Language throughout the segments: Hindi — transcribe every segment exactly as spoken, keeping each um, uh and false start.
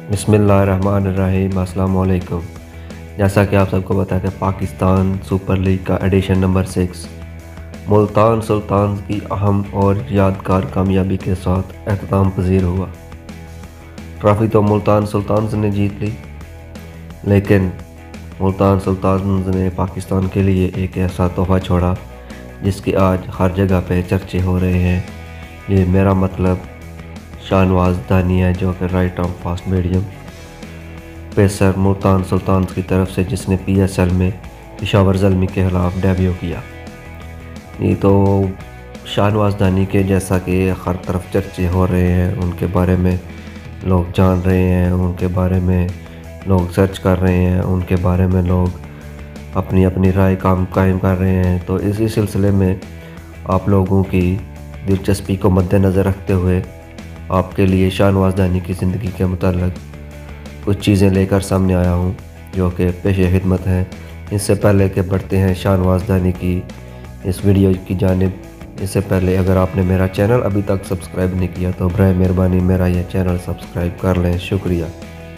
बिस्मिल्लाहिर्रहमानिर्रहीम। अस्सलाम वालेकुम। जैसा कि आप सबको पता है कि पाकिस्तान सुपर लीग का edition number six Multan Sultans की अहम और यादगार कामयाबी के साथ अख्ताम पजीर हुआ। ट्रॉफ़ी तो मुल्तान सुल्तान्स ने जीत ली, लेकिन मुल्तान सुल्तान्स ने पाकिस्तान के लिए एक ऐसा तोहफ़ा छोड़ा जिसकी आज हर जगह पे चर्चे हो रहे हैं। ये मेरा मतलब शाहनवाज़ दानी है, जो कि right arm fast medium pacer Multan Sultans की तरफ से, जिसने पी एस एल में पेशावर ज़ल्मी के ख़िलाफ़ डेब्यू किया। ये तो शाहनवाज़ दानी के जैसा कि हर तरफ चर्चे हो रहे हैं, उनके बारे में लोग जान रहे हैं, उनके बारे में लोग सर्च कर रहे हैं, उनके बारे में लोग अपनी अपनी राय काम कायम कर रहे हैं। तो इसी सिलसिले में आप लोगों की दिलचस्पी को मद्देनज़र रखते हुए आपके लिए शाहनवाज़ दानी की ज़िंदगी के मुताल्लिक़ कुछ चीज़ें लेकर सामने आया हूँ जो कि पेशे खिदमत हैं। इससे पहले कि बढ़ते हैं शाहनवाज़ दानी की इस वीडियो की जानिब, इससे पहले अगर आपने मेरा चैनल अभी तक सब्सक्राइब नहीं किया तो बराए मेहरबानी मेरा यह चैनल सब्सक्राइब कर लें, शुक्रिया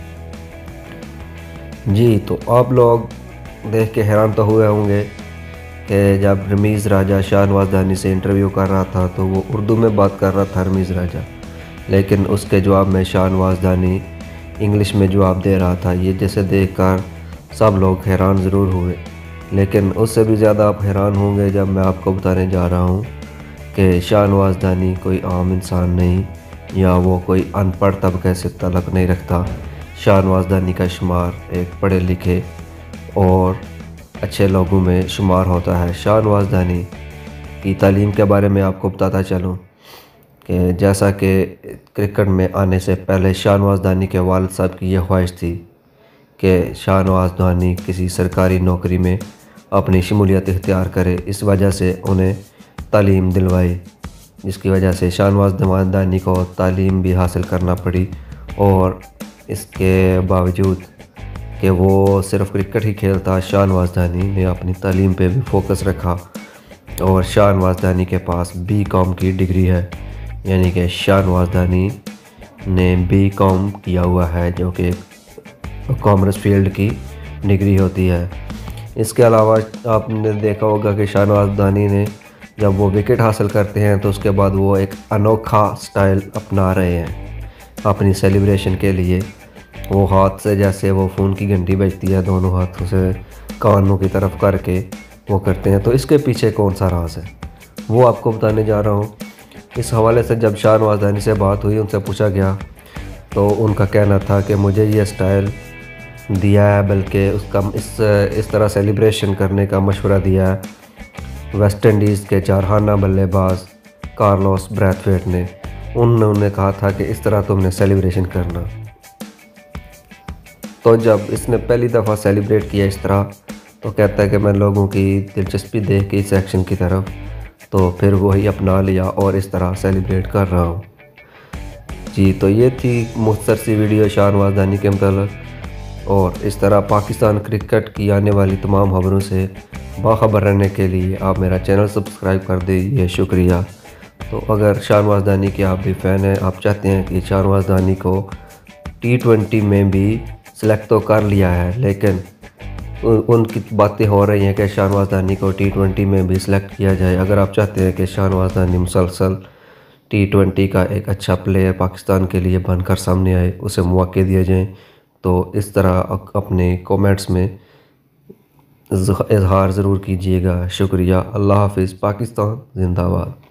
जी। तो आप लोग देख के हैरान तो हुए होंगे कि जब रमीज़ राजा शाहनवाज़ दानी से इंटरव्यू कर रहा था तो वो उर्दू में बात कर रहा था रमीज़ राजा, लेकिन उसके जवाब में शाहनवाज़ दानी इंग्लिश में जवाब दे रहा था। ये जैसे देखकर सब लोग हैरान ज़रूर हुए, लेकिन उससे भी ज़्यादा आप हैरान होंगे जब मैं आपको बताने जा रहा हूँ कि शाहनवाज़ दानी कोई आम इंसान नहीं, या वो कोई अनपढ़ तबके से तल्लुक़ नहीं रखता। शाहनवाज़ दानी का शुमार एक पढ़े लिखे और अच्छे लोगों में शुमार होता है। शाहनवाज़ दानी की तालीम के बारे में आपको बताता चलूँ कि जैसा कि क्रिकेट में आने से पहले शाहनवाज़ दानी के वालिद साहब की यह ख्वाहिश थी कि शाहनवाज़ दानी किसी सरकारी नौकरी में अपनी शमूलियत इख्तियार करे। इस वजह से उन्हें तालीम दिलवाई, जिसकी वजह से शाहनवाज़ दानी को तालीम भी हासिल करना पड़ी। और इसके बावजूद कि वो सिर्फ़ क्रिकेट ही खेलता, शाहनवाज़ दानी ने अपनी तालीम पे भी फोकस रखा और शाहनवाज़ दानी के पास बी कॉम की डिग्री है, यानी कि शाहनवाज़ दानी ने बी कॉम किया हुआ है, जो कि कॉमर्स फील्ड की डिग्री होती है। इसके अलावा आपने देखा होगा कि शाहनवाज़ दानी ने जब वो विकेट हासिल करते हैं तो उसके बाद वो एक अनोखा स्टाइल अपना रहे हैं अपनी सेलिब्रेशन के लिए। वो हाथ से, जैसे वो फ़ोन की घंटी बजती है, दोनों हाथों से कानों की तरफ करके वो करते हैं। तो इसके पीछे कौन सा राज है वो आपको बताने जा रहा हूँ। इस हवाले से जब शाहनवाज़ दानी से बात हुई, उनसे पूछा गया तो उनका कहना था कि मुझे ये स्टाइल दिया है, बल्कि उसका इस इस तरह सेलिब्रेशन करने का मशवरा दिया है वेस्ट इंडीज़ के चारहाना बल्लेबाज कार्लोस ब्रैथवेट ने। उन्होंने कहा था कि इस तरह तुमने सेलिब्रेशन करना। तो जब इसने पहली दफ़ा सेलिब्रेट किया इस तरह, तो कहता है कि मैं लोगों की दिलचस्पी देख के इस एक्शन की तरफ, तो फिर वही अपना लिया और इस तरह सेलिब्रेट कर रहा हूँ जी। तो ये थी मुख्तसर सी वीडियो शाहनवाज़ दानी के मतलब। और इस तरह पाकिस्तान क्रिकेट की आने वाली तमाम खबरों से बाखबर रहने के लिए आप मेरा चैनल सब्सक्राइब कर दीजिए, शुक्रिया। तो अगर शाहनवाज़ दानी के आप भी फ़ैन हैं, आप चाहते हैं कि शाहनवाज़ दानी को टी ट्वेंटी में भी सिलेक्ट तो कर लिया है, लेकिन उनकी बातें हो रही हैं कि शाहनवाज़ दानी को टी ट्वेंटी में भी सिलेक्ट किया जाए। अगर आप चाहते हैं कि शाहनवाज़ दानी मुसलसल टी ट्वेंटी का एक अच्छा प्लेयर पाकिस्तान के लिए बनकर सामने आए, उसे मौके दिए जाएं, तो इस तरह अपने कमेंट्स में इजहार ज़रूर कीजिएगा, शुक्रिया। अल्लाह हाफ़िज़। पाकिस्तान जिंदाबाद।